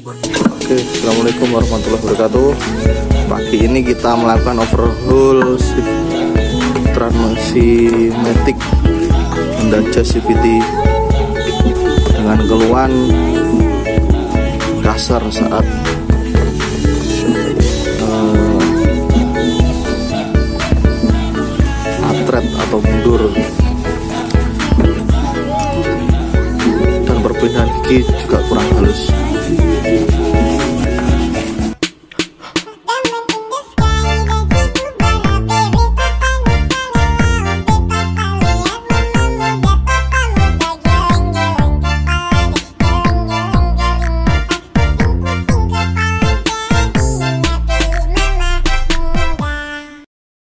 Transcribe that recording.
Oke, assalamualaikum warahmatullahi wabarakatuh. Pagi ini kita melakukan overhaul transmisi Matic Honda Jazz CVT dengan keluhan kasar saat atret atau mundur, dan perbedaan gigi juga kurang halus.